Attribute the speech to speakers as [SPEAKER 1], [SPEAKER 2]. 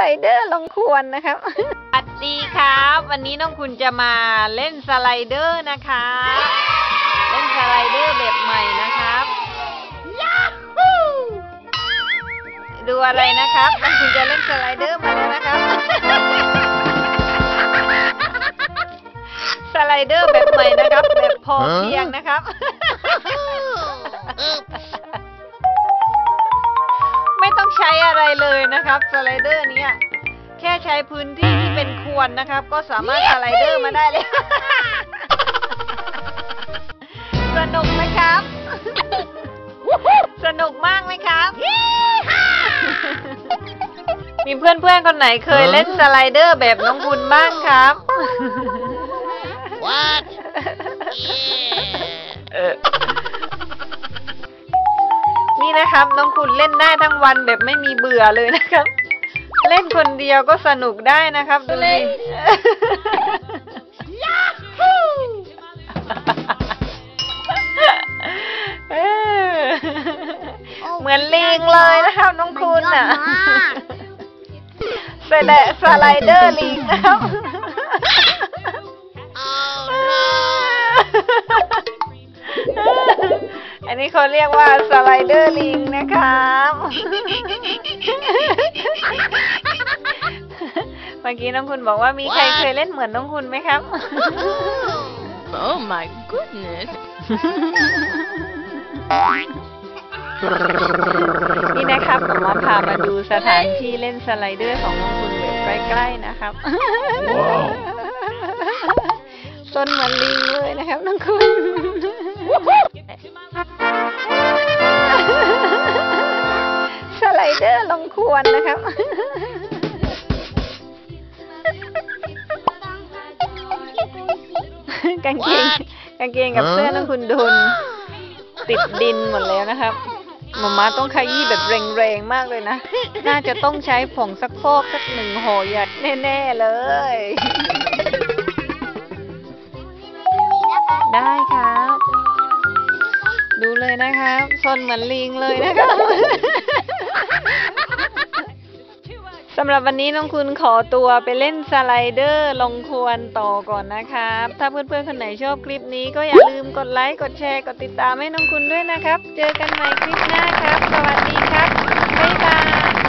[SPEAKER 1] เดอร์ลงควรนะครับสวัสดีครับวันนี้น้องคุณจะมาเล่นสไลเดอร์นะคะเล่นสไลเดอร์แบบใหม่นะครับดูอะไรนะครับน้องคุณจะเล่นสไลเดอร์มาแล้วนะครับสไลเดอร์แบบใหม่นะครับแบบพอเพียงนะครับไม่ต้องใช้อะไรเลยนะครับสไลเดอร์นี้แค่ใช้พื้นที่ที่เป็นควรนะครับก็สามารถสไลเดอร์มาได้เลยสนุกไหมครับสนุกมากไหมครับมีเพื่อนๆคนไหนเคยเล่นสไลเดอร์แบบน้องคุณบ้างครับนี่นะครับน้องคุณเล่นได้ทั้งวันแบบไม่มีเบื่อเลยนะครับเล่นคนเดียวก็สนุกได้นะครับดูสิเหมือนลิงเลยนะครับน้องคุณน่ะสไลเดอร์ลิงนะครับอันนี้เขาเรียกว่าสไลเดอร์ลิงนะครับเมื่อกี้น้องคุณบอกว่ามีใครเคยเล่นเหมือนน้องคุณไหมครับ
[SPEAKER 2] Oh my goodness
[SPEAKER 1] นี่นะครับผมมาพามาดูสถานที่เล่นสไลเดอร์ของน้องคุณแบบใกล้ๆนะครับต้นเหมือนลิงเลยนะครับน้องคุณสไลเดอร์ลงควรนะครับกางเกงกับเสื้อน้องคุณโดนติดดินหมดแล้วนะครับมาต้องขยี้แบบแรงๆมากเลยนะน่าจะต้องใช้ผงซักฟอกสัก1 ห่อหยัดแน่ๆเลยได้ครับดูเลยนะครับซนเหมือนลิงเลยนะครับสำหรับวันนี้น้องคุณขอตัวไปเล่นสไลเดอร์ลงควรต่อก่อนนะครับถ้าเพื่อนๆคนไหนชอบคลิปนี้ก็อย่าลืมกดไลค์กดแชร์กดติดตามให้น้องคุณด้วยนะครับเจอกันใหม่คลิปหน้าครับสวัสดีครับบ๊ายบาย